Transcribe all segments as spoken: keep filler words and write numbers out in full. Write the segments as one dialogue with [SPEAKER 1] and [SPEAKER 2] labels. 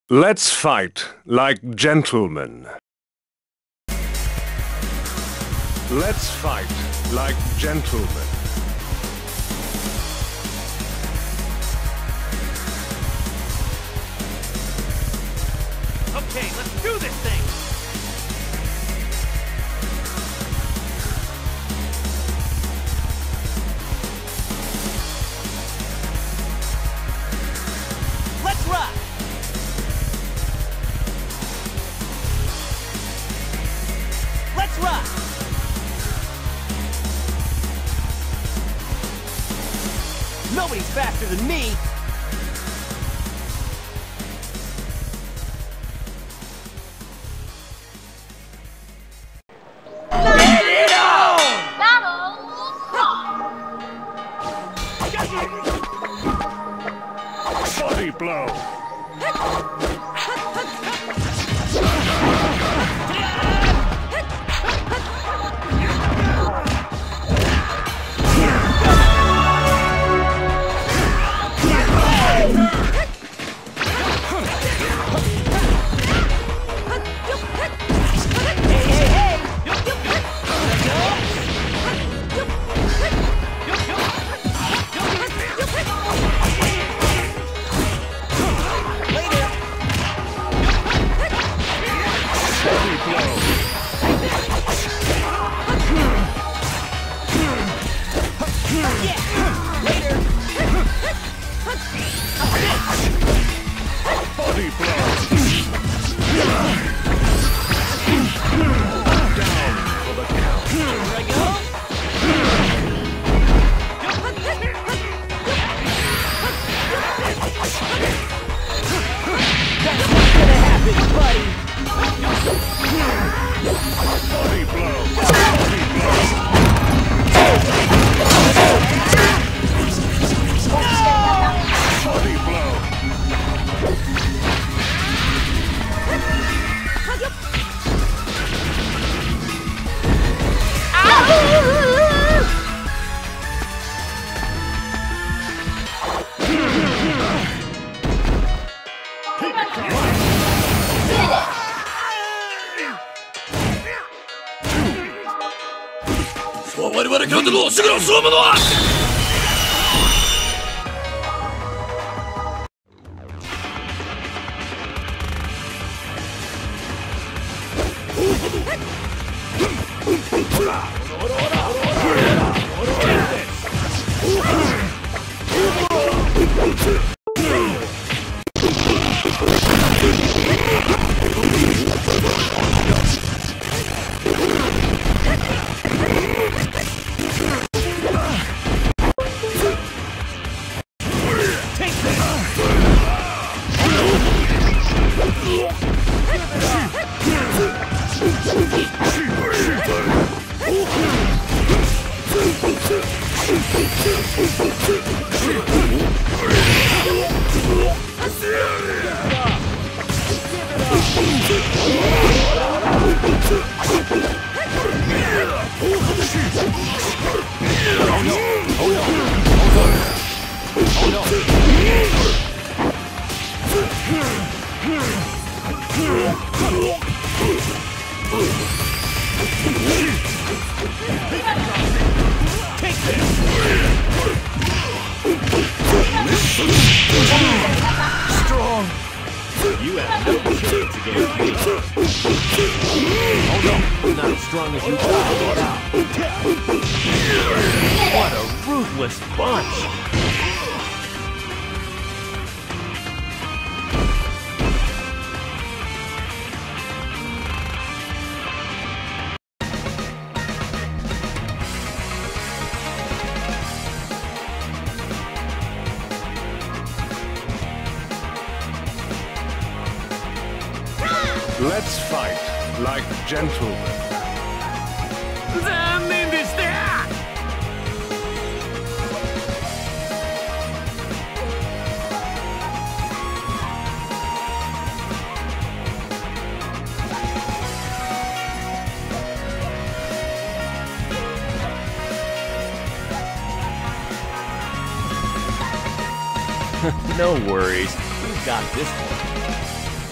[SPEAKER 1] Let's fight like gentlemen. Let's fight like gentlemen.
[SPEAKER 2] Okay, let's do this thing! Let's rock! Let's rock! Nobody's faster than me!
[SPEAKER 1] Body blow. Body blow. Down for the count.
[SPEAKER 2] Here I go! That's what's gonna happen, buddy!
[SPEAKER 1] Body blow. Body blow. Body blow.
[SPEAKER 2] Strong! You have no chance against me. Oh no, not as strong as you thought. What a ruthless bunch!
[SPEAKER 1] Let's fight like gentlemen.
[SPEAKER 2] No worries. We've got this one.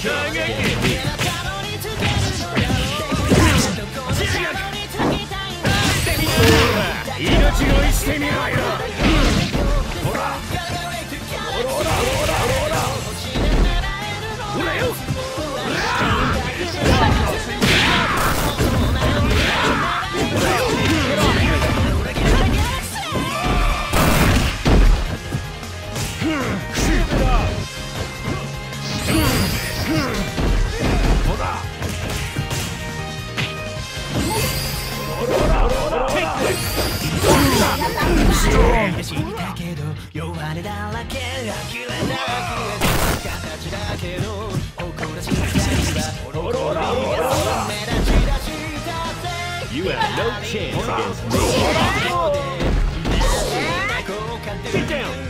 [SPEAKER 2] chance to get me.
[SPEAKER 1] 命乞いしてみろよ。ほらほらほらほらほらほらよ。
[SPEAKER 3] 知ったけど弱音だらけ諦めな形だけど誇らしい二人は誇りが目立ち出したぜ
[SPEAKER 2] You have no chance against me. Get down.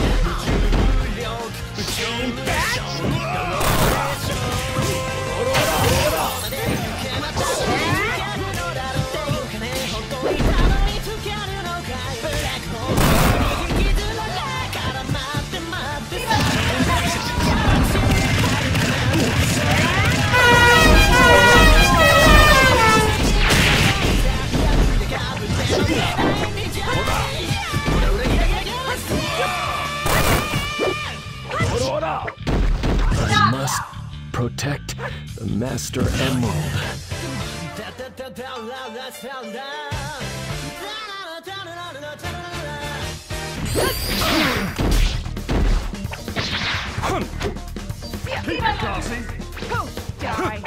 [SPEAKER 2] I must protect the Master Emerald.
[SPEAKER 1] Keep it classy.
[SPEAKER 4] Die.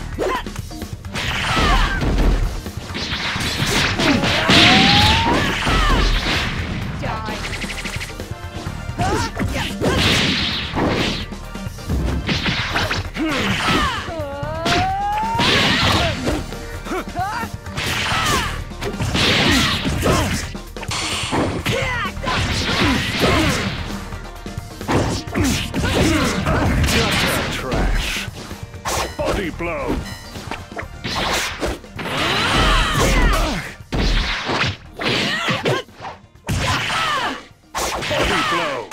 [SPEAKER 1] Trash. Body blow. Body blow.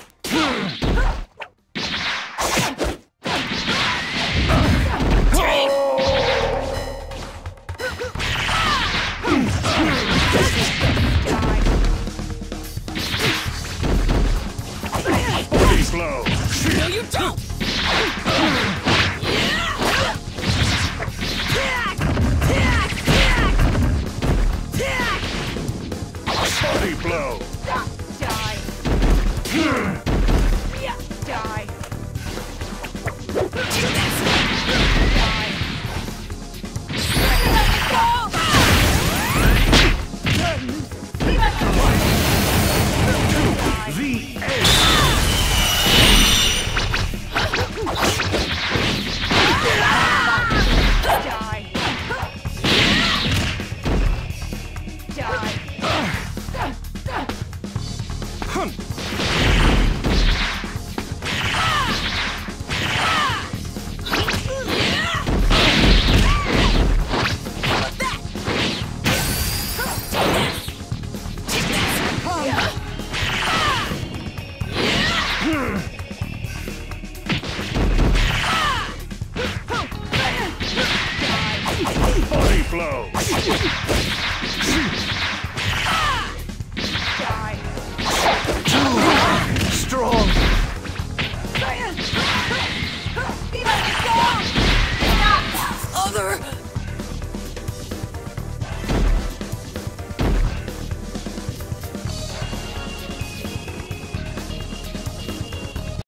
[SPEAKER 1] Body blow.
[SPEAKER 3] No you don't!
[SPEAKER 1] Body blow.
[SPEAKER 4] Die.